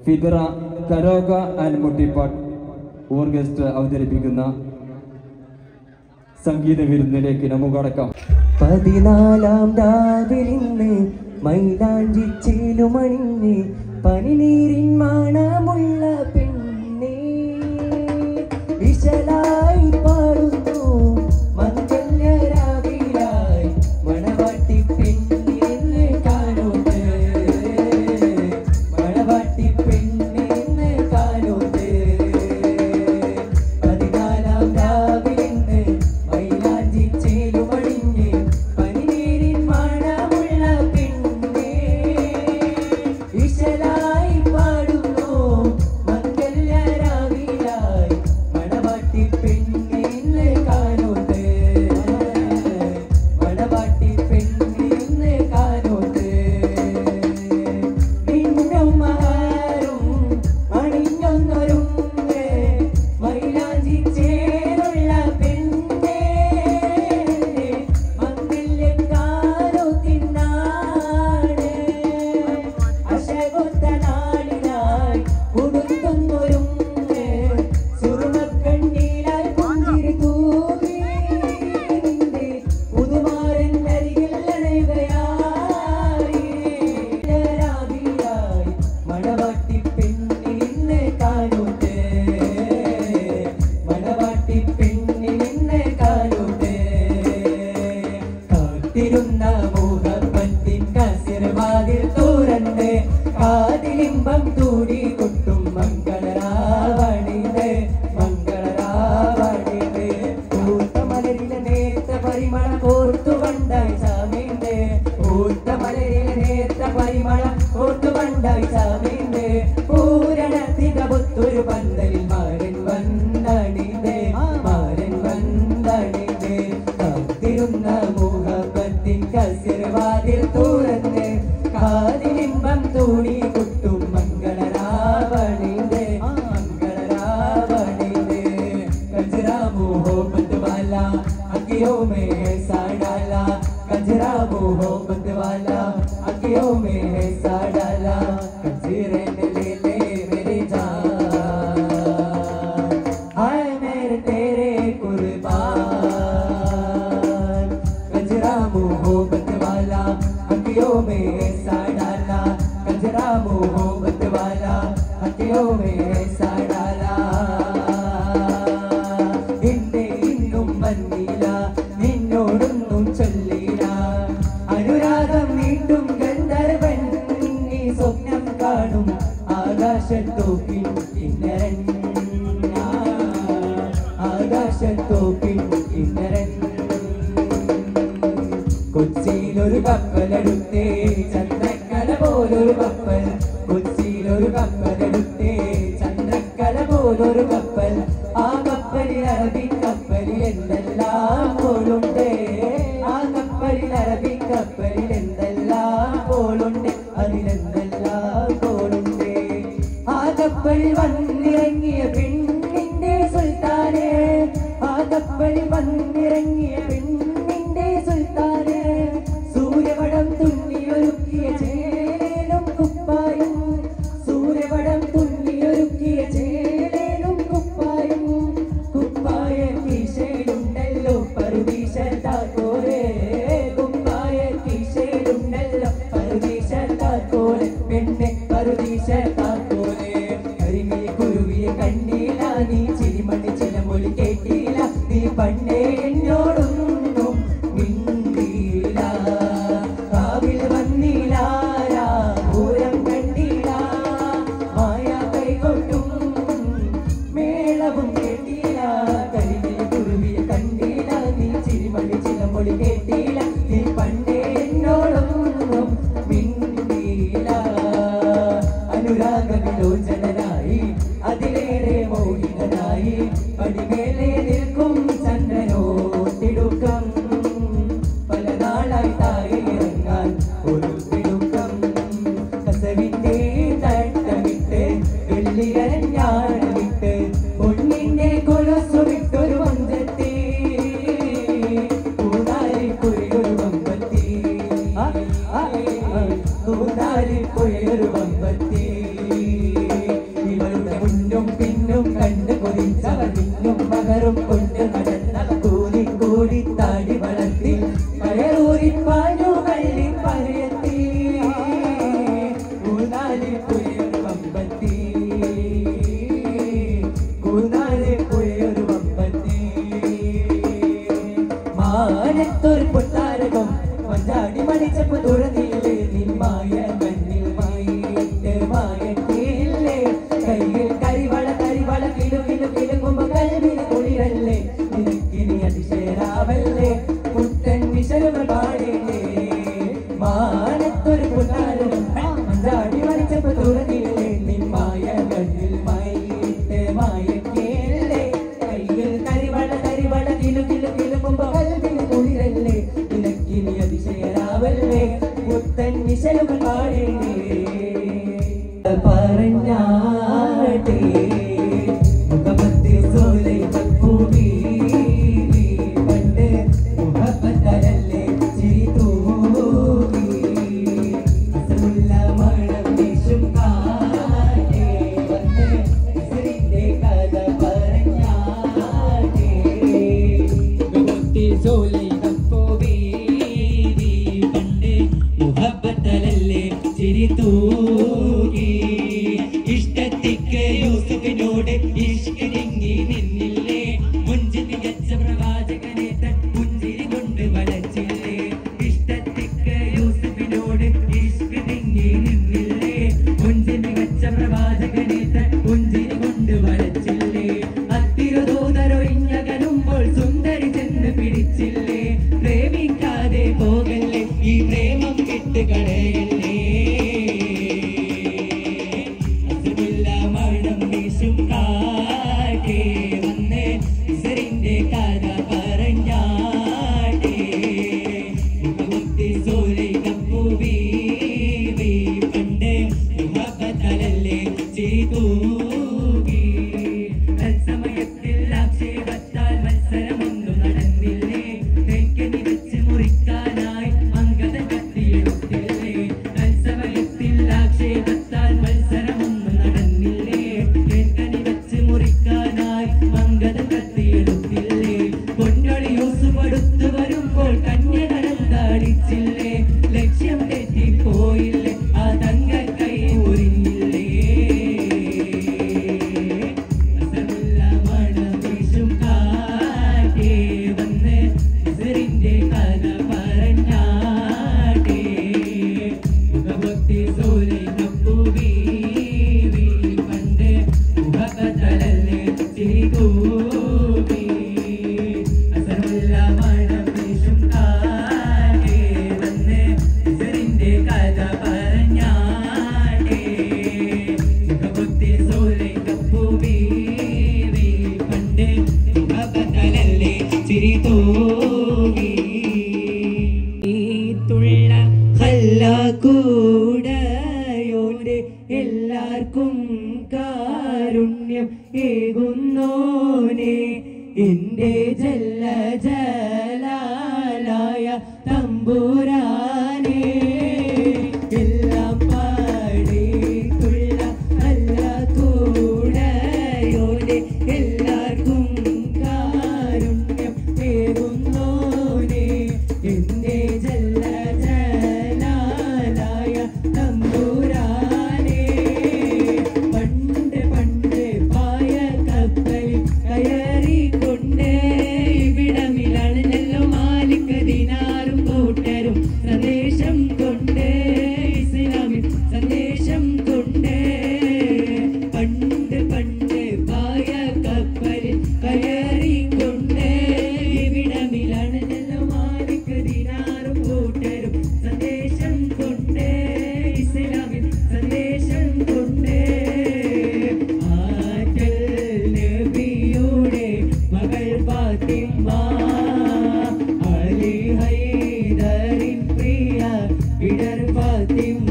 ഫിദ്ര കരോക and മുട്ടിപ്പാട്ട് orchestra അവതരിപ്പിക്കുന്ന സംഗീത വിരുന്നിലേക്ക് നമുക്ക് കടക്കാം. 14-ാം രാവിലിന്ന് മൈലാഞ്ചി ചേലുമണിഞ്ഞ് പനിനീരിൻ മണമുള്ള പെണ്ണേ വിശലായി പാടുന്നു മംഗല്യരാവിലായി മണവാട്ടി പെണ്ണിനെ കാണുന്നത് മണവാട്ടി പെണ്ണിനെ കാണുന്നത് 14-ാം രാവിലിന്ന് മൈലാഞ്ചി ചേലുമണിഞ്ഞ് പനിനീരിൻ മണമുള്ള പെണ്ണേ വിശലായി പാടുന്നു മംഗല്യരാവിലായി മണവാട്ടി പെണ്ണിനെ കാണുന്നത് മണവാട്ടി പെണ്ണിനെ കാണുന്നത് നിന്നും മഹാരും അണിഞ്ഞൊന്നൊരും മൈലാഞ്ചി ചേലുള്ള പെണ്ണേ മംഗല്യക്കാരോ തിന്നാണ് അശകൊത്ത നാളിനായി കൊടുക്കുന്നൊരും സുറുമക്കണ്ണീരായി പുഞ്ചിരി തൂകി നിന്റെ പുതുമാരൻ അരികിൽ അണയുകയായി രാവിലായി മണവാട്ടി പെണ്ണിനെ കാണുന്നത് മണവാട്ടി പെണ്ണിനെ കാണുന്നത് കാത്തിരുന്ന മുഹബത്തിൻ കസിർവാതിൽ തുറന്ന് കാതിലിമ്പം തൂടി കൊട്ടും മംഗളരാവണിത് മംഗളരാവണിത് പൂത്തമലരിലെ നേർത്ത പരിമള കോർത്തു വണ്ടായി ചാമീണ്ട് പൂത്തമലരിലെ നേർത്ത പരിമള കോർത്തു വണ്ടായി ചാമീണ്ട് പൂരണ തികപൊത്തൊരു പന്തലിൽ മാരൻ വന്നണിത് മാരൻ വന്നണിത് കാത്തിരുന്ന മുഹബത്തിൻ കസിർവാതിൽ തുറന്ന് കാതിലിമ്പം തൂടി കൊട്ടും മംഗളരാവണിത് മംഗളരാവണിത് കജറാ മോഹബ്ബത്ത് വാലാ അഖിയോं में है साडाला कजरा मोहब्बत वाला अखियों में है साडाला कजरे में ले ले मेरी जान हाय मेरे तेरे कुर्बान कजरा मोहब्बत वाला अखियों में है साडाला कजरा मोहब्बत वाला अखियों में है साडाला എന്റെ ഇന്നും വന്നില്ല നിന്നോടൊന്നും ചൊല്ലില്ല അനുരാഗം വീണ്ടും ഗന്ധർവൻ നീ സ്വപ്നം കാണും ആകാശത്തോപ്പിൽ കിന്നരൻ ആകാശത്തോപ്പിൽ കിന്നരൻ കൊച്ചിയിലൊരു കപ്പലെടുത്തേ ചന്ദ്രക്കല പോലൊരു കപ്പൽ കൊച്ചിയിലൊരു കപ്പലെടുത്തേ ചന്ദ്രക്കല പോലൊരു കപ്പൽ ആ കപ്പലിൽ അറബിക്കപ്പലിൽ എന്തെല്ലാം പോലുണ്ട് ആ കപ്പലിൽ അറബിക്കപ്പലിൽ എന്തെല്ലാം പോലുണ്ട് അതിലെന്തെല്ലാം പോലുണ്ട് ആ കപ്പലിൽ വന്നിറങ്ങിയ പെണ്ണിന്റെ സുൽത്താനെ ആ കപ്പലിൽ വന്നിറങ്ങിയ പെണ്ണിന്റെ സുൽത്താനെ സൂര്യവടം തുന്നിയൊരുക്കിയ ചേലും കുപ്പായും സൂര്യവടം തുന്നിയൊരുക്കിയ ചേലും കുപ്പായും കുപ്പായ കീശയിലുണ്ടല്ലോ പറുദീശ താക്കോലെ കുപ്പായ കീശയിലുണ്ടല്ലോ പറുദീശ താക്കോലെ പെണ്ണെ പറുദീശ താക്കോലെ കരിമീ കുരുവിയെ കണ്ടില്ല നീ ചിരിമണി ചിലമൊഴി കേട്ടില്ല നീ പണ്ടേ എന്നോടൊന്നും മിണ്ടിയില്ല കാവിൽ വന്നില്ല പൂരം കണ്ടില്ല മായ കൈകൊട്ടും മേളവും കേട്ടില്ല കരിമീ കുരുവിയെ കണ്ടില്ല നീ ചിരിമണി ചിലമൊഴി കേട്ടില്ല നീ പണ്ടേ എന്നോടൊന്നും മിണ്ടിയില്ല അനുരാഗ വിലോചനായി അതിലേറെ മോഹിതനായി പടിമേലെ നിൽക്കും ചന്ദ്രനോ തിടുക്കം പല നാളായി താഴെ ഇറങ്ങാൻ ഒരു തിടുക്കം കസവിന്റെ തട്ടമിട്ട് വെള്ളികരഞ്ഞാണ് വിട്ട് പൊന്നിന്റെ കൊലസു വിട്ടൊരു വഞ്ചത്തി പൂനാരി കുറിയൊരു വമ്പത്തി പൂനാരി കുറിയൊരു വമ്പത്തി പറഞ്ഞാട്ടെ മുഖമത്തെ സോലൈ ഭൂമി പണ്ട് മുഹബത്തലല്ലേ ചിരി തൂകി ഇസമുള്ള മണം വീശും കാറ്റേ വന്ന് ഇസറിന്റെ കഥ പറഞ്ഞാട്ടെ മുഖമത്തെ സോലൈ ഭൂമി പണ്ട് മുഹബത്തലല്ലേ ചിരി തൂകി ഇഷ്ടത്തിക്ക് യൂസുഫിനോട് ഇഷ്കിരിങ്ങി നിന്നില്ലേ മുഞ്ചി മികച്ച പ്രവാചകനെ പുഞ്ചിരി കൊണ്ട് വളച്ചില്ലേ ഇഷ്ടത്തിക്ക് യൂസുഫിനോട് ഇഷ്കിരിങ്ങി നിന്നില്ലേ മുഞ്ചി മികച്ച പ്രവാചകനെ പുഞ്ചിരി കൊണ്ട് വളച്ചില്ലേ അത്തിരുതോതരൊഴിഞ്ഞകലുമ്പോൾ സുന്ദരി ചെന്ന് പിടിച്ചില്ലേ പ്രേമിക്കാതെ പോകല്ലേ ഈ പ്രേമം കെട്ടുകളയല്ലേ മണം വീശും കാറ്റേ വന്ന് ഇസറിന്റെ കഥ പറഞ്ഞാട്ടെ മുഖമുത്തി സോലൈ കപ്പൂവി പണ്ട് മുഹബത്തലല്ലേ ചിരി തൂകി തത്സമയത്തിൽ ആക്ഷേപത്താൽ മത്സരമൊന്നും നടന്നില്ലേ തേക്കനി വെച്ച് മുറിക്കാനായി അങ്കദൻ കത്തിയെടുത്തില്ലേ തത്സമയത്തിൽ ആക്ഷേപത്താൽ മത്സരമൊന്നും നടന്നില്ലേ തേക്കനി വെച്ച് മുറിക്കാനായി അങ്കദൻ കത്തിയെടുത്തില്ലേ പൊന്നൊളി യൂസുഫ് അടുത്തു വരുമ്പോൾ കന്യകടം താടിച്ചില്ലേ ലക്ഷ്യം തെറ്റിപ്പോയില്ലേ ആ തങ്ക കൈ മുറിഞ്ഞില്ലേ അസമുള്ള മണം വീശും കാറ്റേ വന്ന് ഇസറിന്റെ കഥ പറഞ്ഞാട്ടെ മുഖമൊത്തി സോലൈ കപ്പൂവി പണ്ട് മുഹബത്തലല്ലേ ചിരി തൂകി അസമുള്ള മണം വീശും കാറ്റേ വന്ന് ഇസറിന്റെ കഥ പറഞ്ഞാട്ടെ മുഖമൊത്തി സോലൈ കപ്പൂവി പണ്ട് മുഹബത്തലല്ലേ ചിരി തൂകി തുള്ള ഹല്ലാക്കൂടയോന്റെ എല്ലാവർക്കും കാരുണ്യം ഏകുന്നോനെ എന്റെ ജല്ല ജലാലായ തമ്പുരാനെ എല്ലാം പാടിത്തുള്ള ഹല്ലാക്കൂടയോന്റെ എല്ലാവർക്കും കാരുണ്യം ഏകുന്നോനെ എന്റെ ജല്ല ജലാലായ തമ്പുരാനെ പണ്ട് പണ്ട് പായ കപ്പലിൽ കയറിക്കൊണ്ടേ ഇവിടമിലാണ് നെല്ലോ മാലിക് ദിനാറും കൂട്ടരും സന്ദേശം കൊണ്ടേ ഇസ്ലാമിൽ സന്ദേശം കൊണ്ടേ പണ്ട് പണ്ട് പായ കപ്പലിൽ കയറിക്കൊണ്ടേ ഇവിടമിലാണ് നെല്ലോ മാലിക് ദിനാറും കൂട്ടരും സന്ദേശം കൊണ്ടേ ഇസ്ലാമിൽ സന്ദേശം കൊണ്ടേ ആറ്റൽ നബിയുടെ മകൾ ഫാത്തിമ അലി ഹൈദറിൻ പ്രിയ വിടർ ഫാത്തിമ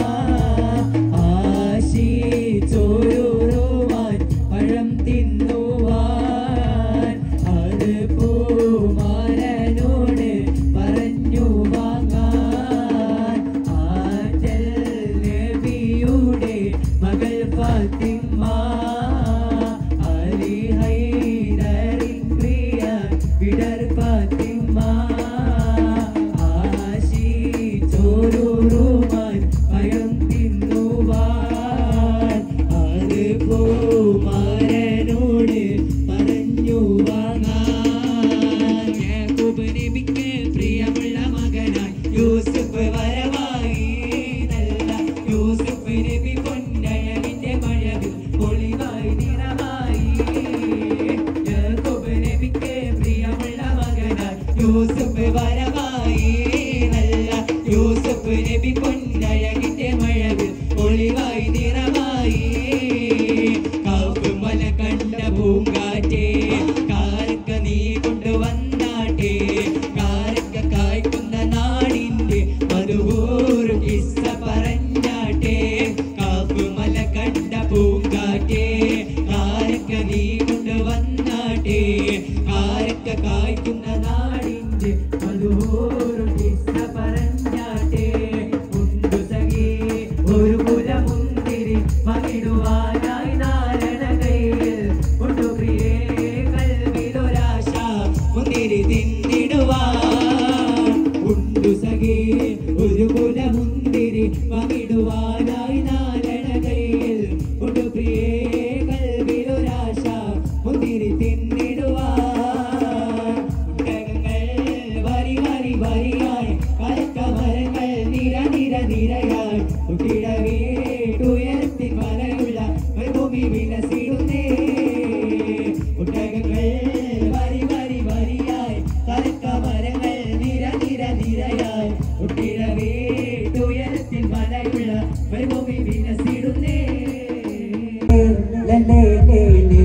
ആശിച്ചോരുവാൻ പഴം തിന്നുവാൻ അത് പൂമാരനോട് പറഞ്ഞു വാങ്ങാൻ ആറ്റൽ നബിയുടെ മകൾ ഫാത്തിമ അലി ഹൈദറിൻ പ്രിയ വിടർ ഫാത്തിമ ആശിച്ചോരുവാൻ പഴം തിന്നുവാൻ അത് പൂമാരനോട് പറഞ്ഞു വാങ്ങാൻ യാക്കൂബ് നബിക്ക് പ്രിയമുള്ള മകനായി യൂസുഫ് വരവായി നല്ല യൂസുഫ് നബി പൊന്നഴകിന്റെ മഴവിൽ ഒളിവാ പൂങ്കാറ്റേ കാരക്ക നീ കൊണ്ട് വന്നാട്ടെ കാരക്ക കായ്ക്കുന്ന നാടിൻ്റെ മധുഹോറും കിസ്സ പറഞ്ഞാട്ടെ ഉണ്ടു സഖി ഒരു കുലമുന്തിരി പകിടുവാനായി നാരണ കയ്യിൽ കൊണ്ടു പ്രിയേ കൽവിലൊരാശ മുന്തിരി തിന്നിടുവാൻ ഉണ്ടു സഖി ഒരു കുലമുന്തിരി പകിടുവാനായി നാരണ കയ്യിൽ കൊണ്ടു പ്രിയേ കൽവിലൊരാശ മുന്തിരി തിന്നിടുവാൻ ഒട്ടകങ്ങൾ വരി വരി വരിയായി കലക്കമരങ്ങൾ നിര നിര നിരയായി കുട്ടിട വീട്ടുയരത്തിൻ മലയുള്ള മരുഭൂമി വിലസിടുന്നേ ഒട്ടകങ്ങൾ വരി വരി വരിയായി കലക്കമരങ്ങൾ നിര നിര നിരയായി കുട്ടിട വീട്ടുയരത്തിൻ മലയുള്ള മരുഭൂമി വിലസിടുന്നേ